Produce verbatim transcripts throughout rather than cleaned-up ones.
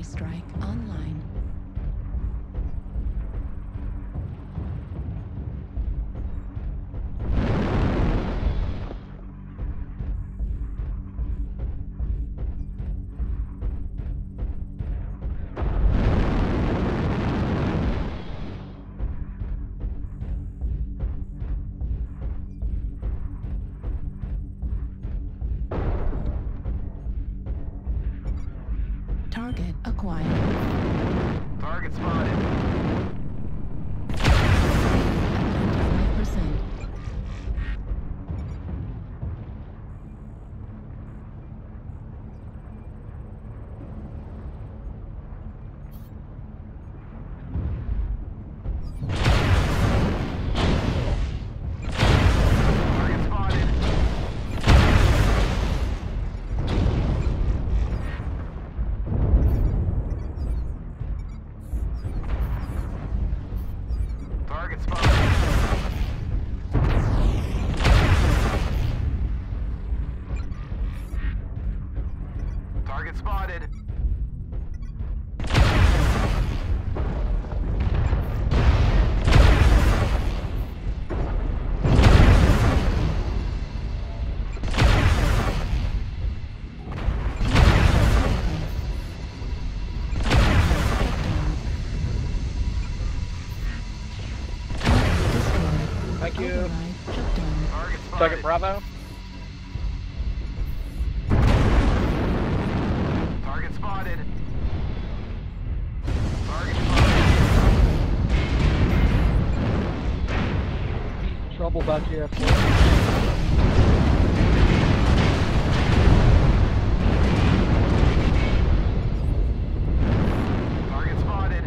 strike online. Target acquired. Target spotted. ninety-five percent. Target spotted. Target spotted. Target spotted. Thank you. Override shut down. Target spotted. Second Bravo. Target spotted. Target spotted. Trouble back here. Please. Target spotted.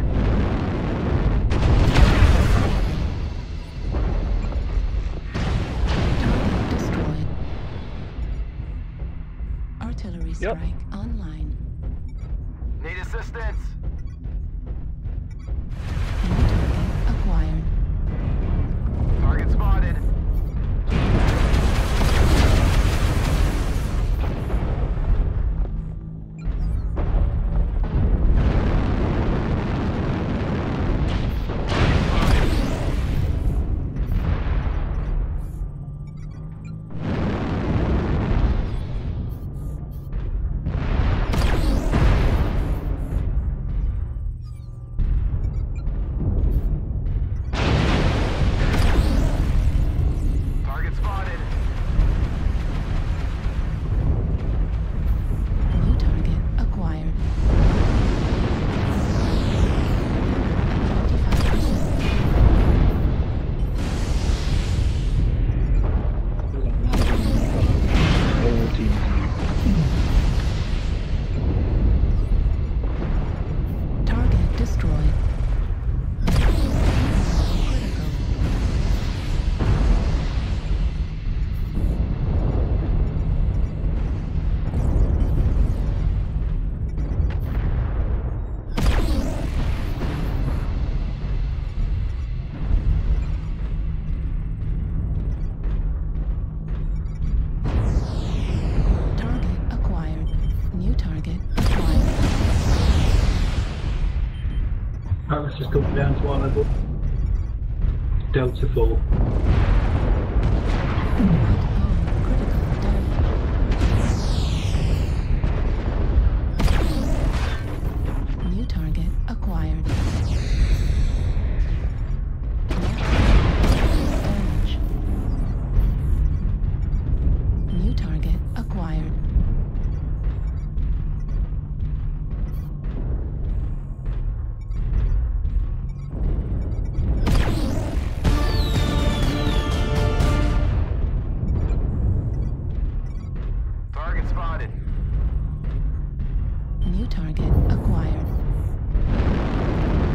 Target destroyed. Artillery Yep. strike online. Need assistance. New target acquired. Target spotted. Target spotted. New target acquired. twenty-five percent. Target destroyed. Critical. Target acquired. New target acquired. Paris has come down to our level. Delta four. Oh, critical damage. New target acquired. Damage. New target acquired. Target spotted. New target acquired.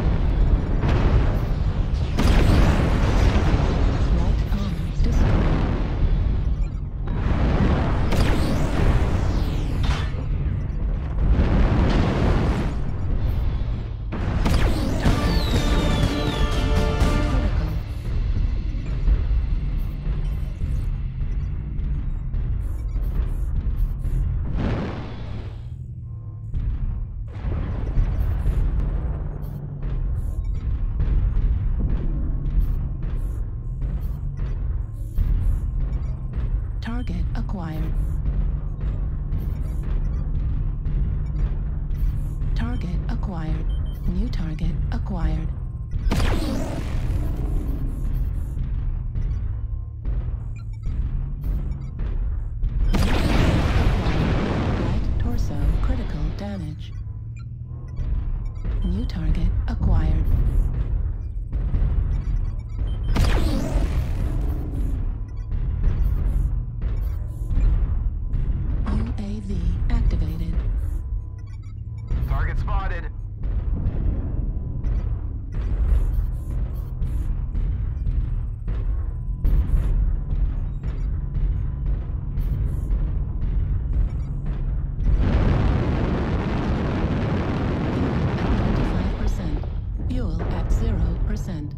target acquired. Right torso critical damage. New target acquired. U A V activated. Target spotted. twenty-five percent. Fuel at zero percent.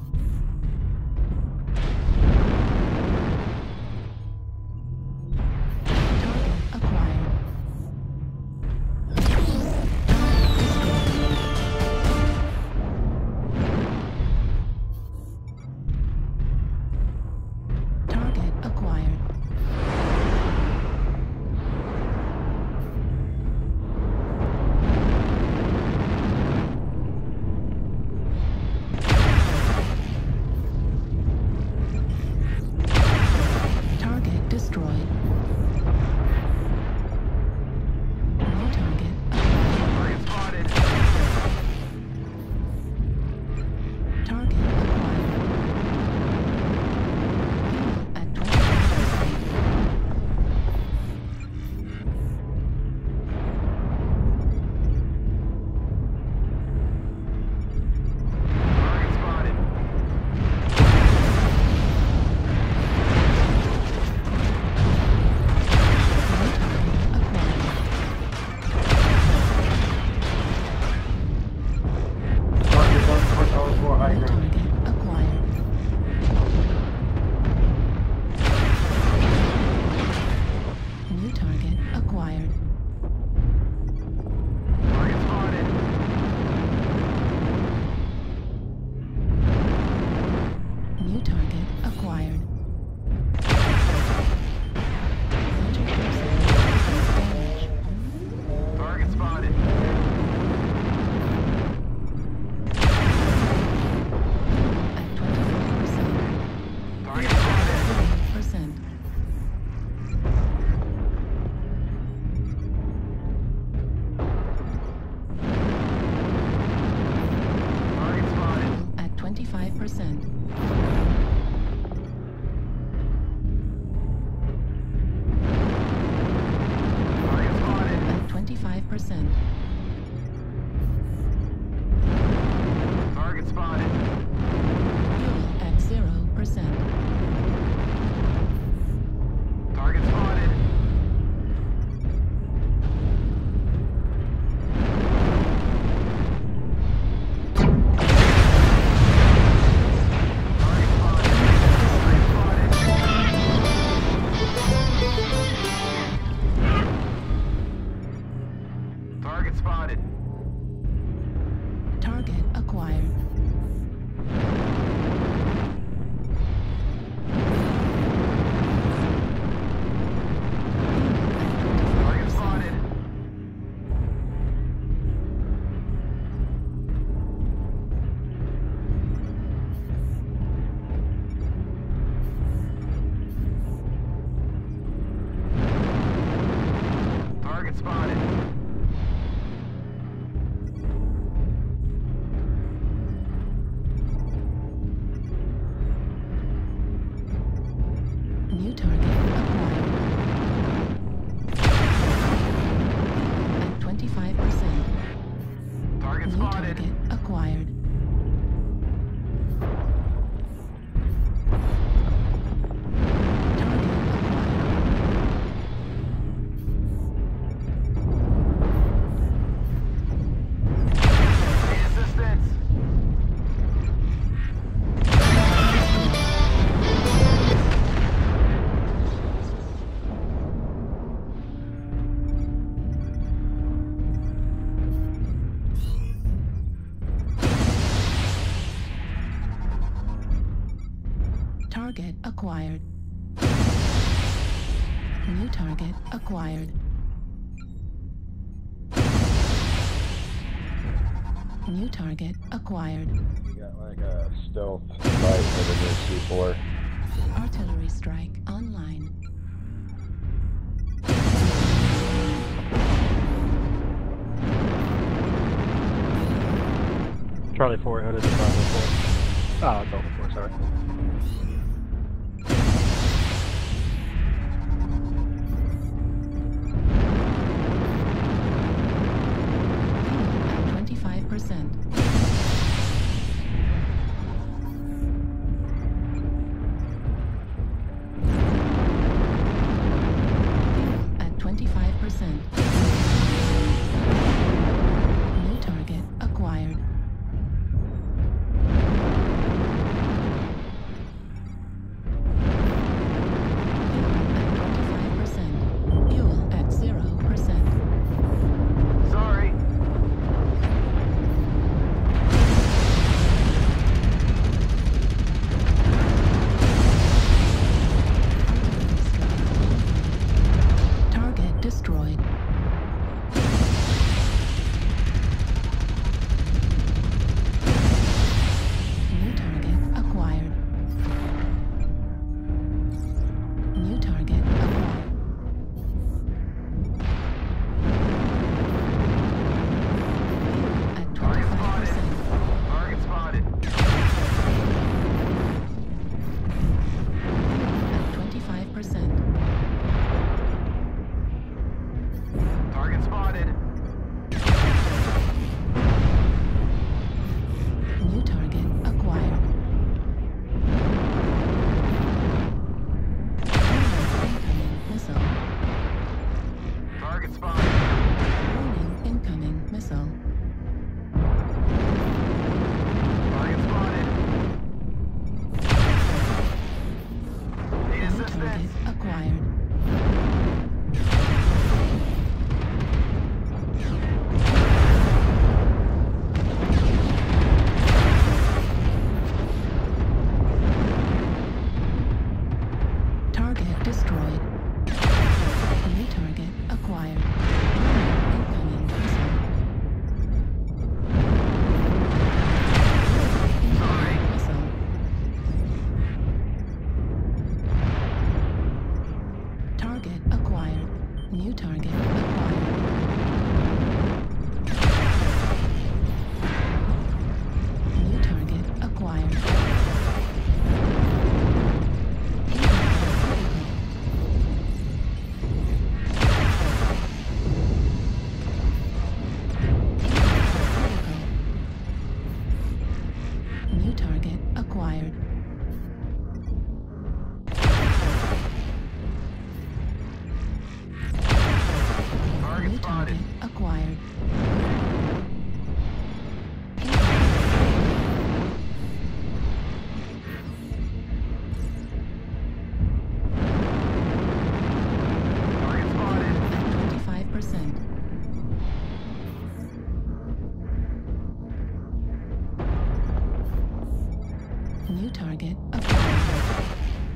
Target acquired. Target acquired. Target destroyed. New target acquired. Target spotted. Target acquired. Fuel at twenty-five percent. Target spotted. New target acquired. Target one for tower four high New ground. target acquired. New target acquired. Target spotted. New target acquired. Center torso damage. Target spotted. At twenty-five percent. Target spotted. zero percent. Target spotted. At twenty-five percent. Target spotted. At twenty-five percent. Target spotted. Fuel at zero percent. Target spotted. Target spotted. Target spotted. Target spotted. Target acquired. Target spotted. Target spotted. New target acquired. At twenty-five percent. Target New spotted. target acquired. Target acquired. Need assistance. Target acquired. New target acquired. New target acquired. We got like a stealth fight with a new C four. Artillery strike online. Charlie four headed to Bravo four. Oh, Delta four, sorry. At twenty-five percent. At twenty-five percent. New target acquired. Sorry. Target destroyed. New target acquired. New target acquired. At Target twenty-five spotted. percent. Target spotted. At twenty-five percent. Target spotted. New target acquired. Incoming missile. Target spotted. Warning, incoming missile. Target spotted. Need New target assistance. acquired. Target destroyed. New target acquired. Incoming missile. Sorry. Missile. Target acquired. New target acquired. New target acquired. New target acquired. Target New target spotted. acquired. Target spotted. At twenty-five percent. New target acquired.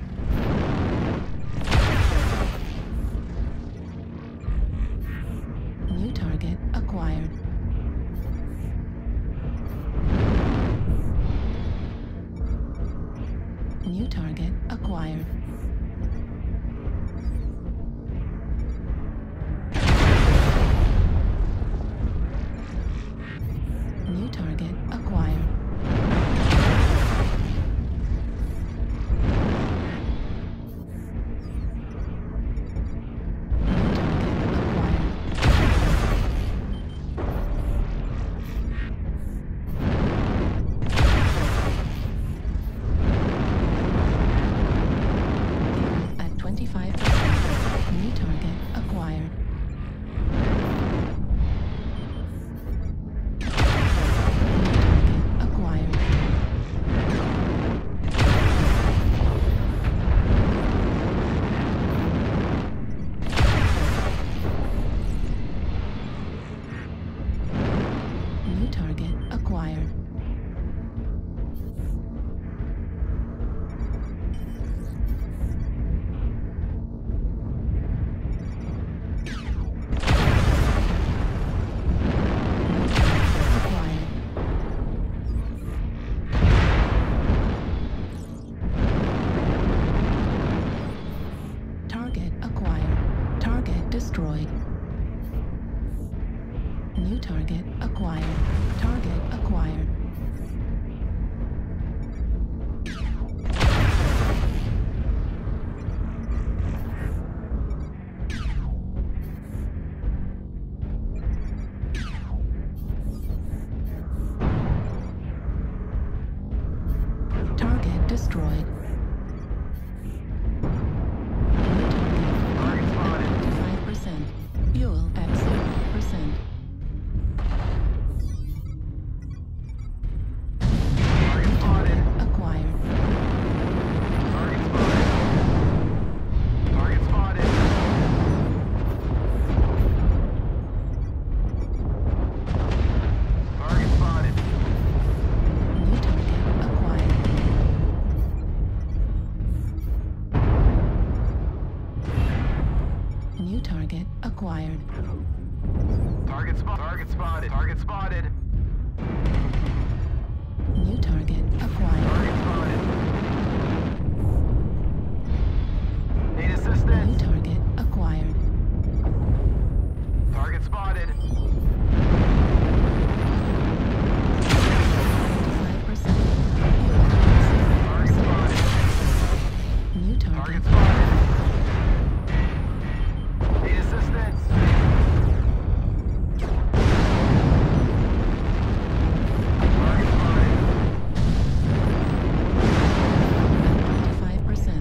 New target acquired. New target acquired. New target acquired. New target acquired. destroyed. New target. Target spotted. fifty-five percent. Fuel at zero percent. Target spotted. Acquired. Target spotted. Target spotted. Target spotted. New target acquired. New target acquired. Target spot. Target spotted. Target spotted. New target acquired. Target spotted. Need New assistance. target acquired. Target spotted. twenty-five percent. Target spotted. New Target target. spotted. Need assistance. Target spotted. twenty-five percent.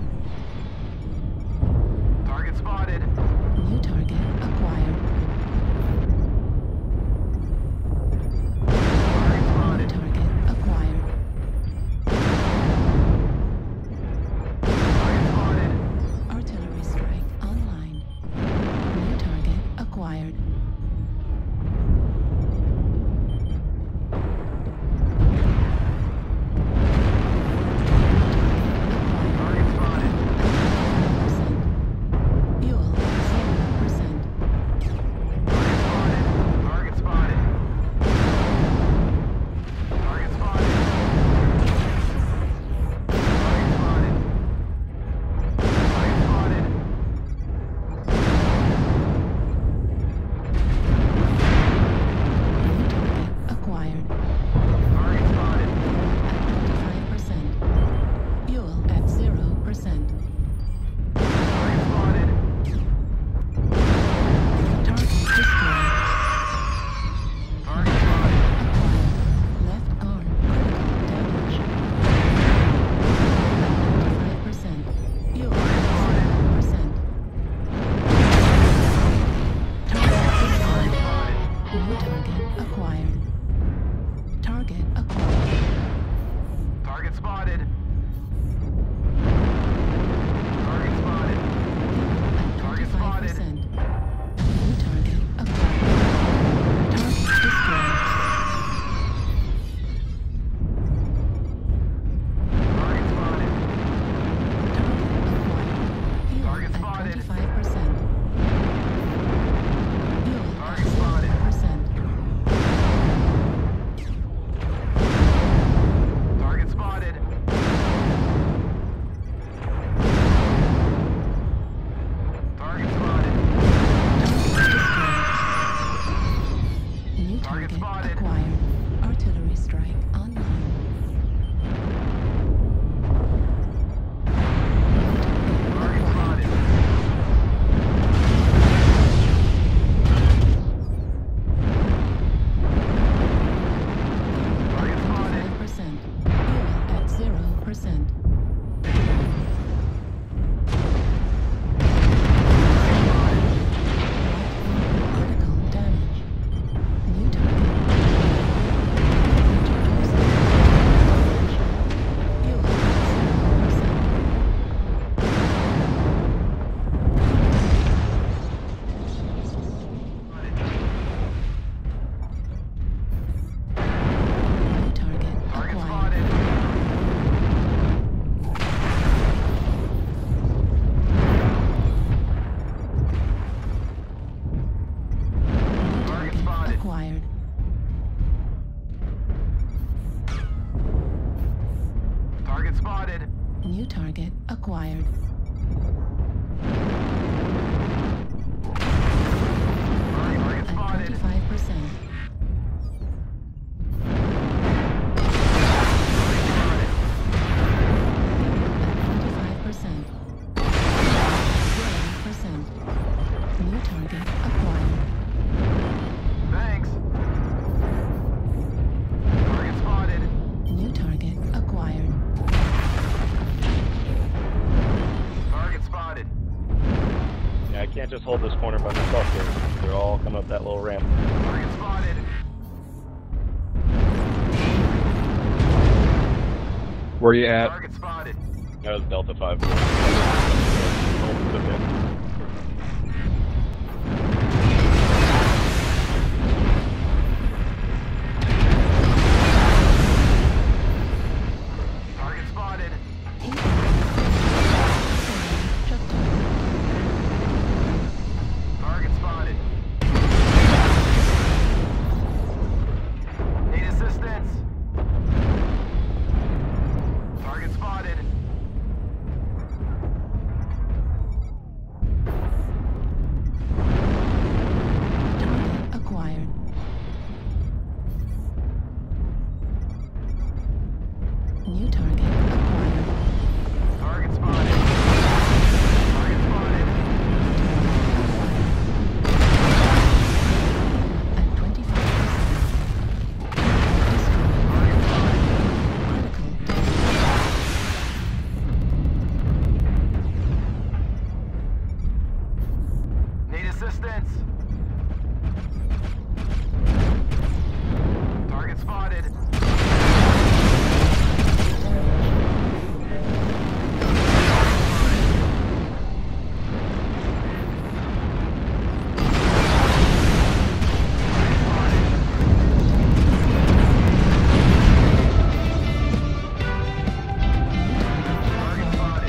Target spotted. New target acquired. Target New spotted. target acquired. Target spotted. Artillery strike online. New target acquired. Target spotted. Fuel zero percent. Target spotted. Target spotted. Target spotted. Target spotted. Target spotted. New target acquired. Target spotted. twenty-five percent. Fuel at zero percent. Target spotted. Target destroyed. Target spotted. Acquired. Left arm critical damage. twenty-five percent. Fuel at zero percent. Target destroyed. Spotted. New target acquired. Target acquired. Target spotted. Target spotted. Target twenty-five spotted. percent. New target acquired. Target destroyed. Target spotted. Target acquired. Fuel Target at spotted. twenty-five percent. Fuel at Target zero spotted. percent. Target spotted. Target spotted. New Target target spotted. acquired. Artillery strike online. Target spotted. Target spotted. twenty-five percent. Fuel at zero percent. Critical damage. New target. Fuel at zero percent. New target Target acquired. spotted. New Target target spotted. acquired. Target spotted. New target acquired. Target At spotted. twenty-five percent. twenty-five percent. zero percent. New target acquired. Thanks. Target spotted. New target acquired. just hold this corner by myself here. They're all coming up that little ramp. Target spotted. Where you at? Target spotted. That was Delta five. Target spotted. Shut down. Target spotted. Need assistance. Target spotted. Target acquired. New target acquired. Target spotted. Target spotted. At twenty-five percent. Target spotted. Critical damage. Need assistance. Target spotted. Target spotted.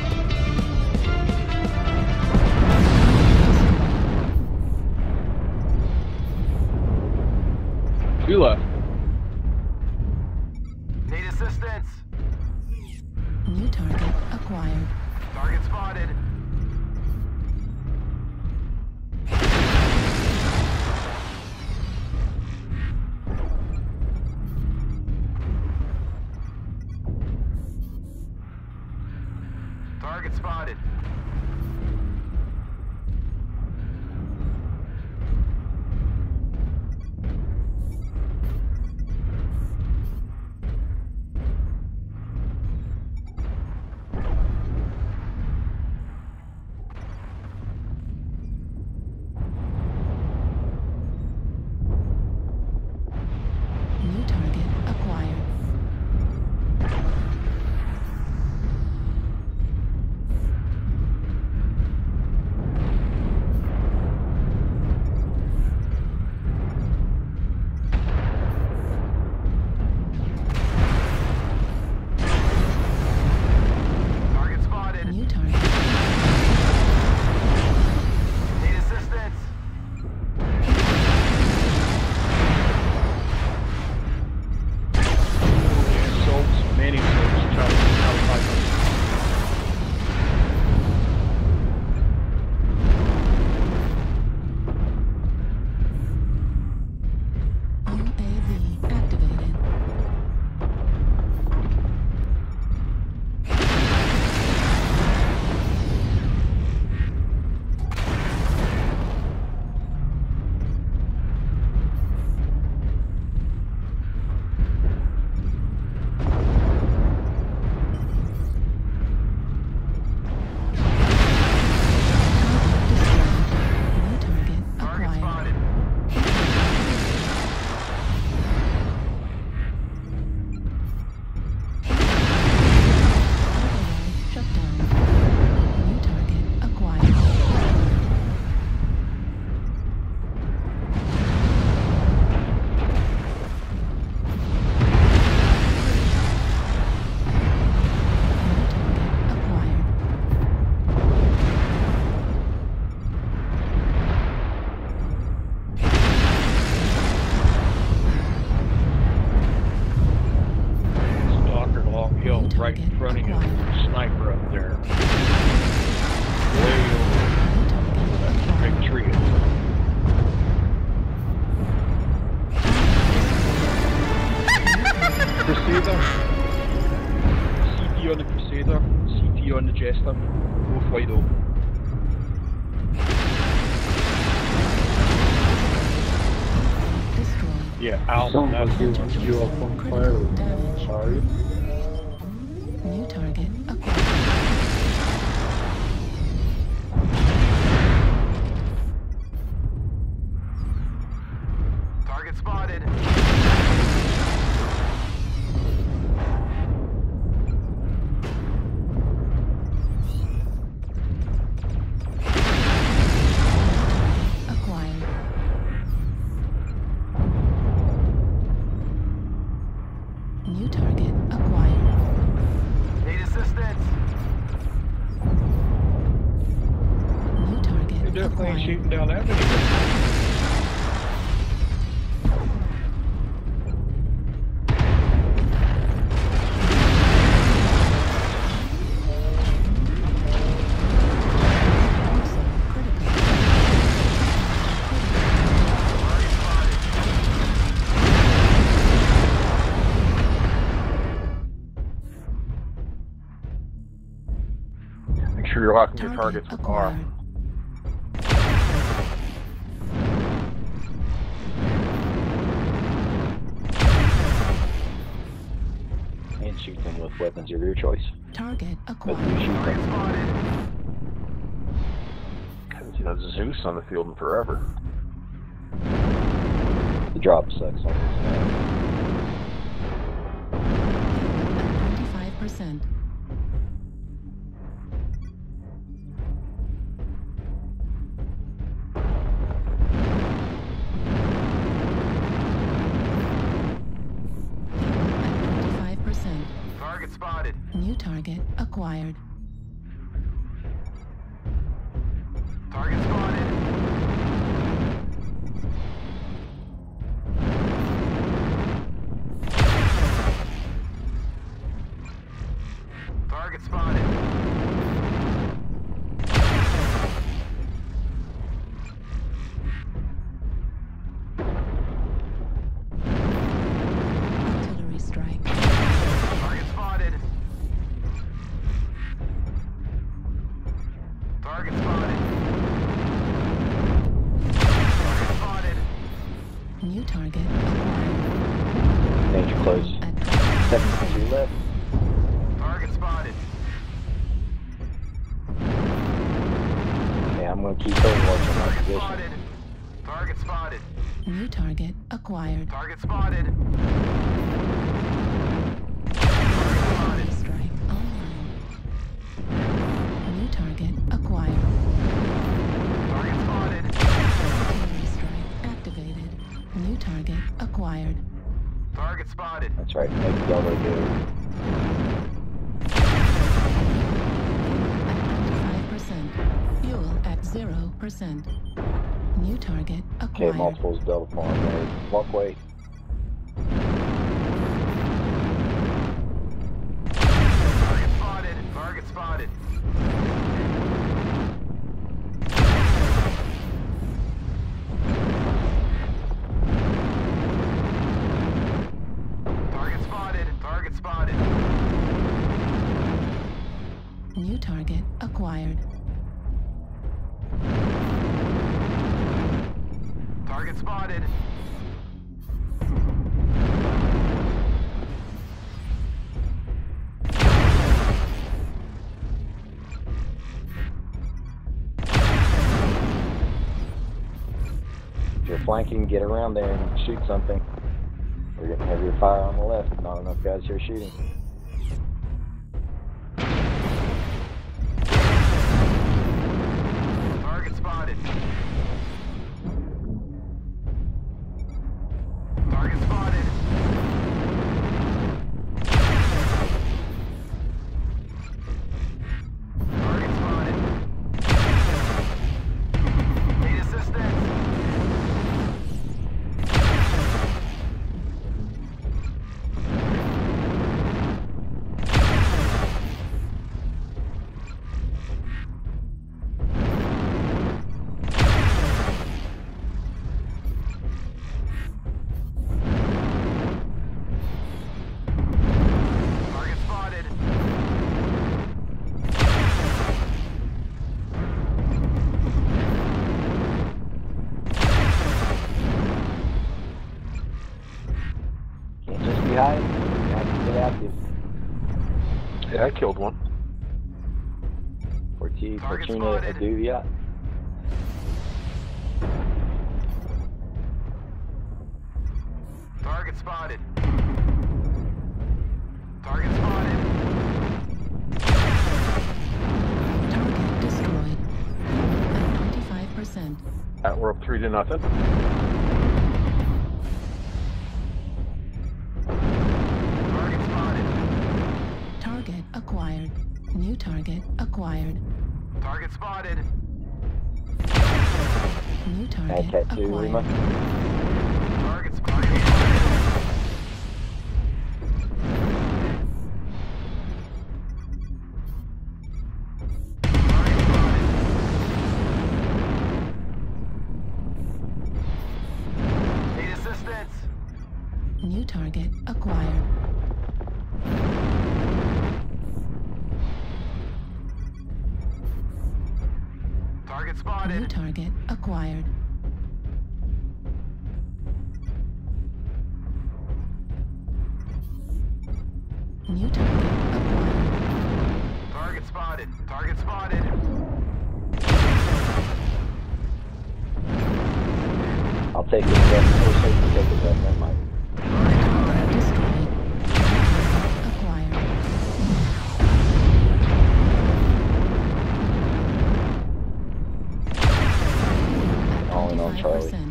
Two left. Need assistance. New target acquired. Target spotted. Target spotted. New target acquired. Target spotted. New target. Need assistance. Assaults, many assaults, Charlie, Charlie five. U A V activated. New target Target acquired. spotted. Override shut down. New target acquired. New target acquired. Stalker Long Hill, New right in target front of you. acquired. Sniper up there. Way over New target that acquired. big tree. Crusader. C T on the Crusader. C T on the Jester. Both wide open. Destroyed. Yeah, out. Sounds That's like you, Center you are system on critical fire. damage. Sorry. New target acquired. target acquired. Need assistance. New target They're definitely acquired. shooting down there. Also critical. Make sure you're locking your Target targets with R. acquired. And shoot them with weapons of your choice. Target But acquired. you shoot Target them. spotted. Haven't seen a Zeus on the field in forever. The drop sucks on this map. At twenty-five percent. At twenty-five percent. Target spotted. New target acquired. Target spotted. Target spotted. Artillery strike. Target spotted. Target spotted. Target spotted. New target acquired. Danger close. At Seven twenty-five to percent. left. Target spotted. Okay, I'm gonna keep overwatch on my Target position. spotted. Target spotted. New target acquired. Target spotted. Artillery strike online. New target acquired. Target spotted. Artillery strike activated. New target acquired. Target spotted. That's right. Make the yellow go. At twenty-five percent. Fuel at zero percent. New target Okay, acquired. multiples Delta Farm there. Walkway. Target spotted. Target spotted. Target spotted. Target spotted. New target acquired. Target spotted. If you're flanking, get around there and shoot something. We're getting heavier fire on the left. Not enough guys here shooting. Target spotted. Target spotted. Target spotted. Need assistance. Target spotted. Can't just be hiding. You have to get active. Yeah, I killed one. Forti, Target Fortuna, spotted. Aduvia. Target spotted. Target spotted. Target destroyed. At twenty-five percent. Uh, we're up three to nothing. Target spotted. New target acquired. Target spotted. New target Cat two, Lima. acquired. Target spotted. Need assistance. New target acquired. Target New spotted. target acquired. New target acquired. Target spotted. Target spotted. I'll take it again. We'll say you take it then, never mind. Target destroyed. Acquired. All in on Charlie. twenty-five percent.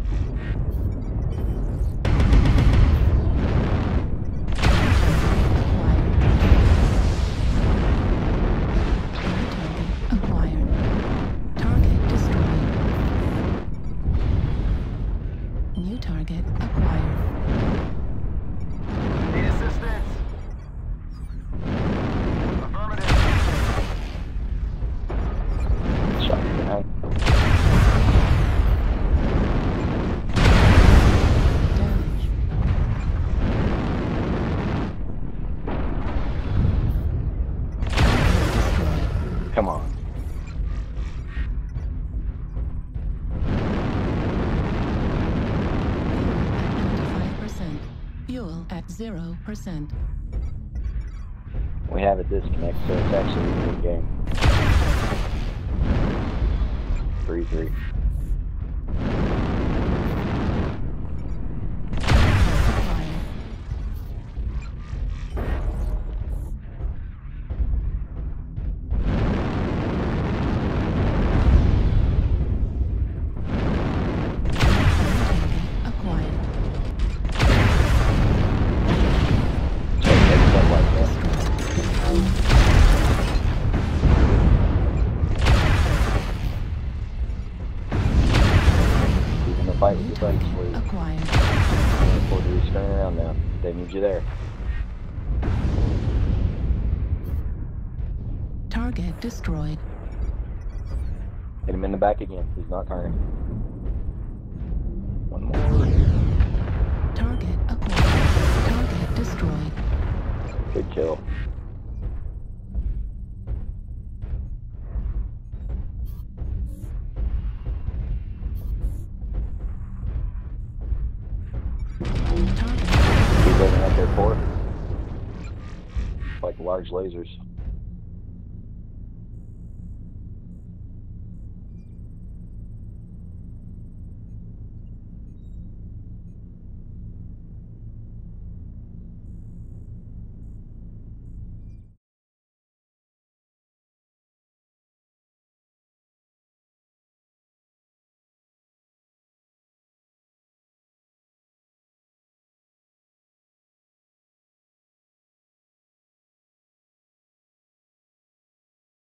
Acquired. Target destroyed. New target acquired. Need assistance. Affirmative. Shot down. Damage. Target destroyed. Come on. twenty-five percent. Fuel at zero percent. We have a disconnect, so it's actually a good game. three three. Acquired. Acquired. So it's up like that. He's in the fight with New your buddies target for you. acquired. Forward to spinning around now. They need you there. Target destroyed. Hit him in the back again. He's not turning. One more. Target acquired. Target destroyed. Good kill. Target Keep looking at their port. Like large lasers.